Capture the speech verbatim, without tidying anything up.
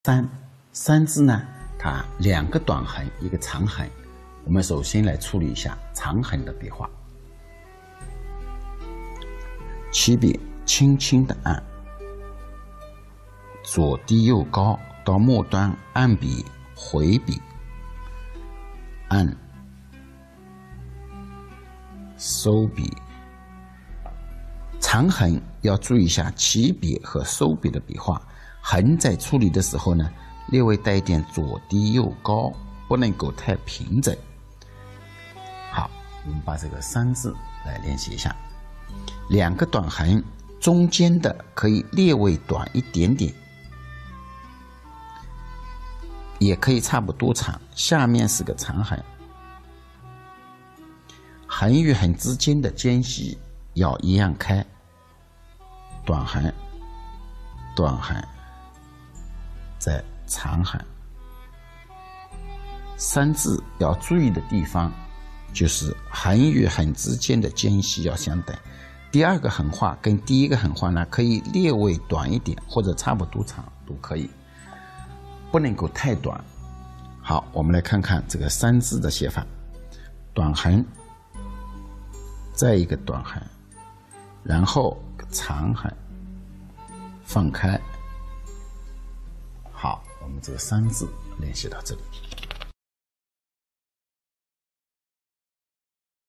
三三字呢，它两个短横，一个长横。我们首先来处理一下长横的笔画。起笔轻轻的按，左低右高，到末端按笔回笔，按收笔。长横要注意一下起笔和收笔的笔画。横在处理的时候呢，略微带一点左低右高，不能够太平整。好，我们把这个三字来练习一下。两个短横，中间的可以略微短一点点，也可以差不多长。下面是个长横，横与横之间的间隙要一样开。短横，短横。在长横，三字要注意的地方就是横与横之间的间隙要相等。第二个横画跟第一个横画呢，可以略微短一点，或者差不多长都可以，不能够太短。好，我们来看看这个三字的写法：短横，再一个短横，然后长横，放开。好，我们这个三字练习到这里。